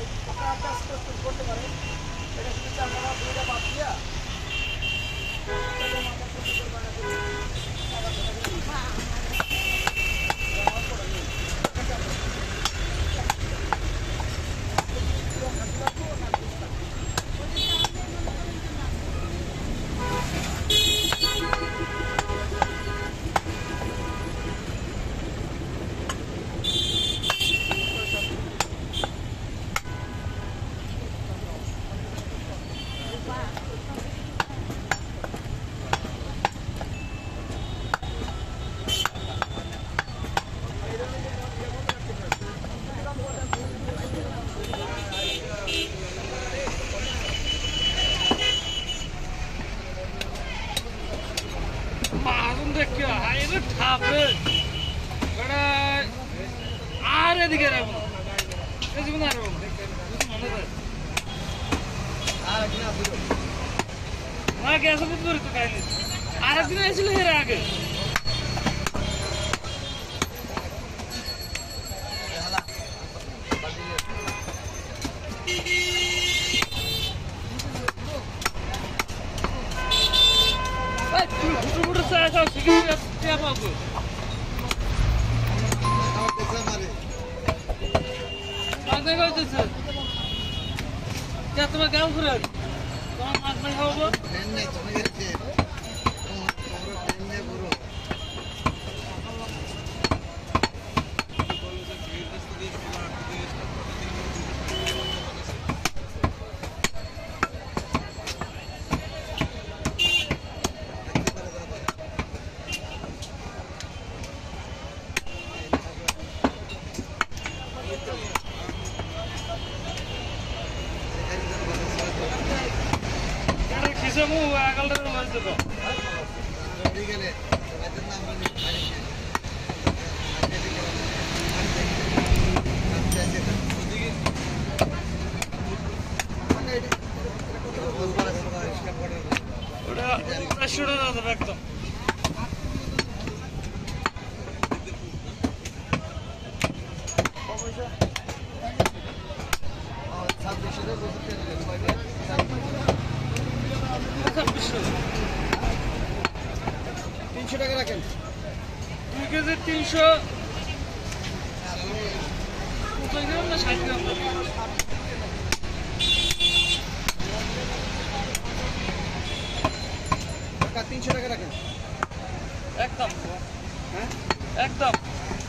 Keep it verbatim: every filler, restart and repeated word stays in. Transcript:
আপনারা কাজ করতে পারেন। এটা কিন্তু আপনারা দুইটা বাদ দিয়া देखियो हाइवे ठापे बड़ा आरे दिखे रहा हूँ ऐसे बना रहा हूँ कुछ मानो तो আর কিনা দিলো वहाँ कैसे बुद्ध बुरी तो कहीं आरे दिन ऐसे लगे रहा आगे butuh-butuh saya tahu sih siapa aku. Mana kau tu sih? Jatuh macam kamu kurang. Kau mak mana kau bu? ট্রেনে চলে গেছে তোমরা ট্রেনে পুরো Kisamu agak terlalu masuk kok. ঠিক আছে তোমাদের নাম বলি ওটা ওটা শুরু না হবে একদম তিনশো টাকা রাখেন দুই কেজি তিনশো পঞ্চাশ গ্রাম না ষাট গ্রাম তিনশো টাকা রাখেন একদম হ্যাঁ একদম